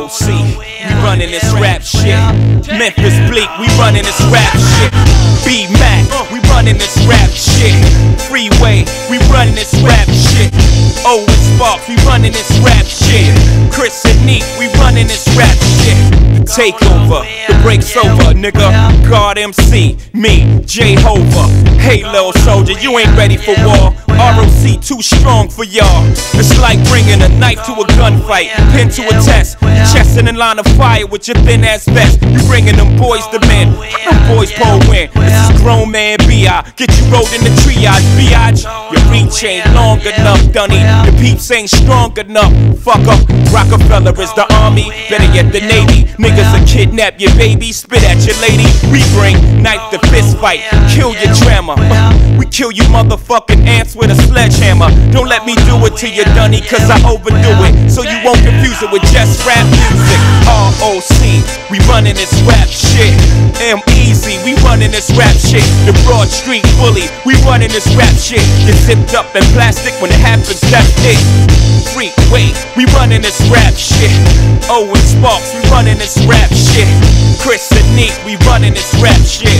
ROC, we running this rap shit. Memphis Bleak, we running this rap shit. B-Mac, we running this rap shit. Freeway, we running this rap shit. Owen Sparks, we running this rap shit. Chris and Neek, we running this rap shit. Takeover, the break's over, nigga. God MC, me, Jehovah. Hey, little soldier, you ain't ready for war. ROC too strong for y'all. It's like bringing a knife to a gunfight, pin to a test, chest in a line of fire with your thin ass vest. You bringing them boys to men, them boys pull win. This is grown man B.I. Get you rolled in the triage, biatch. Your reach ain't long enough, Dunny. Your peeps ain't strong enough. Fuck up. Rockefeller is the army, better yet the Navy. Niggas will kidnap your baby, spit at your lady. We bring knife to fist fight, kill your drama. We kill you motherfucking ants with a sledgehammer. Don't let me do it to you, Dunny, cause I overdo it. So you won't confuse it with just rap music. ROC, we running this rap shit. M-Easy, we running this rap shit. The Broad Street Bully, we running this rap shit. Get zipped up in plastic when it happens, that's it. Freeway, we running this rap shit. Owen Sparks, we running this rap shit. Chris and Neek, we running this rap shit.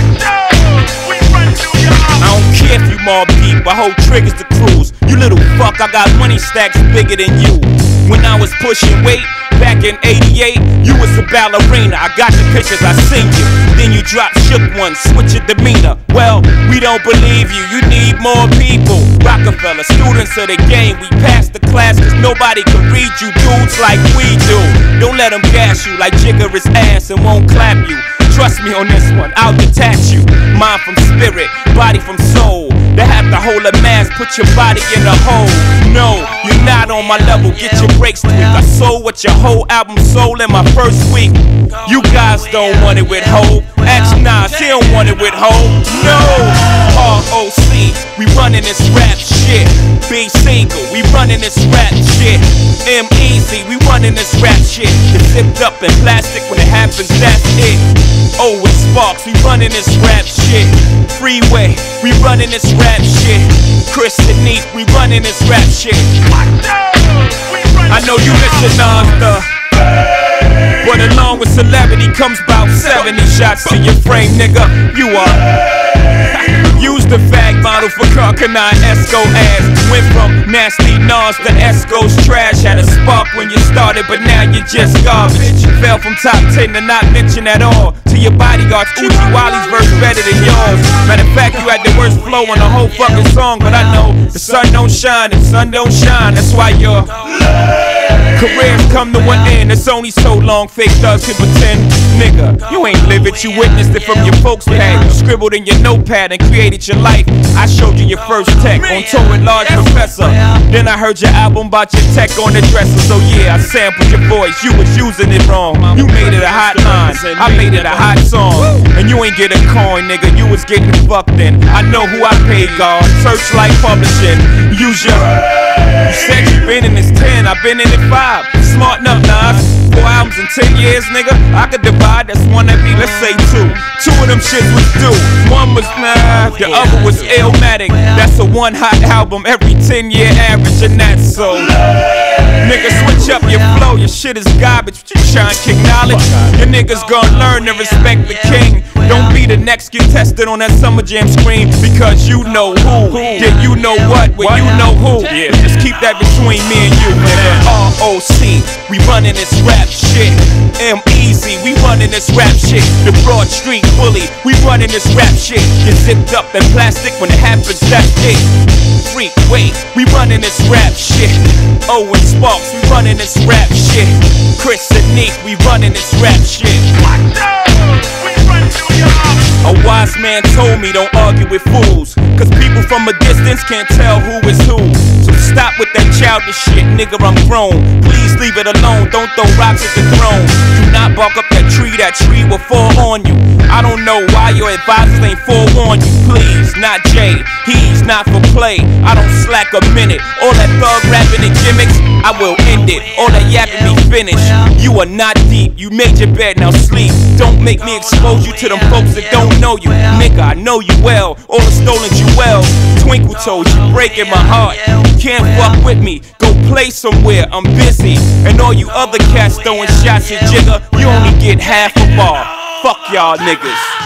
I don't care if you mob deep, I hold triggers to cruise. You little fuck, I got money stacks bigger than you. When I was pushing weight, back in '88, you was a ballerina. I got your pictures, I seen you. Then you dropped shook one, switch your demeanor. Well, we don't believe you, you need more people. Rockefeller, students of the game, we passed the class cause nobody can read you dudes like we do. Don't let them gas you like Jigger is ass and won't clap you. Trust me on this one, I'll detach you. Mind from spirit, body from soul. They have to hold a mask, put your body in a hole. No, you're not on my level, get your breaks tweaked. I sold what your whole album sold in my first week. You guys don't want it with Hope. Ask Nas, he don't want it with Hope. No, ROC, we running this rap shit. Be single, we running this rap shit. M-Easy, we running this rap shit. It's zipped up in plastic when it happens, that's it. Owen Sparks, we running this rap shit. Freeway, we running this rap shit. Chris and Neek, we running this rap shit. I know you listen, Nas, but along with celebrity comes about 70 shots to your frame, nigga. You are. Use the fag model for Carcanine Esco ass. Went from nasty Nas to Esco's trash. Had a spark when you started, but now you're just garbage. Fell from top 10 to not mention at all. To your bodyguards, Uchi Wally's verse better than yours. Matter of fact, you had the worst flow on the whole fucking song. But I know the sun don't shine, the sun don't shine. That's why your careers come to an end. It's only so long fake thugs can pretend. Nigga, you ain't live it, you witnessed it from your folks' pad. You scribbled in your notepad and created your life. I showed you your first tech on tour with Large Professor. Then I heard your album about your tech on the dresser. So yeah, I sampled your voice, you was using it wrong. You made it a hot line, I made it a hot song. And you ain't get a coin, nigga, you was getting fucked in. I know who I paid, God. Searchlight Publishing. Use your. You said you been in this 10, I've been in it 5. Smart enough, Nas. 4 albums in 10 years, nigga. I could divide, that's one that be, let's say 2. 2 of them shits was due. One was the other was Illmatic. That's a one hot album every 10-year average, and that's so. Nigga, switch up your flow, your shit is garbage. You trying to kick knowledge? Your niggas gonna learn to respect the king. Don't be the next get tested on that Summer Jam screen because you know who. Yeah, you know what, well you know who. Yeah, just keep that between me and you, nigga. ROC, we running this rap shit. M-Easy, we running this rap shit. The Broad Street Bully, we running this rap shit. Get zipped up in plastic when it happens, that's it. Freeway, we running this rap shit. Owen Sparks, we running this rap shit. Chris and Neek, we running this rap shit. A wise man told me don't argue with fools, cause people from a distance can't tell who is who. So stop with that childish shit, nigga, I'm grown. Please leave it alone, don't throw rocks at the throne. Do not bark up that tree will fall on you. I don't know why your advisors ain't forewarned you. Please, not Jay, he's not for play. I don't slack a minute. All that thug rapping and gimmicks, I will end it. All that yapping be finished. You are not deep, you made your bed, now sleep. Don't make me expose you to them folks that don't know you. Nigga, I know you well, all the stolen jewels. Twinkle told you, breaking my heart. Can't fuck with me, go play somewhere, I'm busy. And all you other cats throwing shots at Jigga, you only get half a bar. Fuck y'all niggas.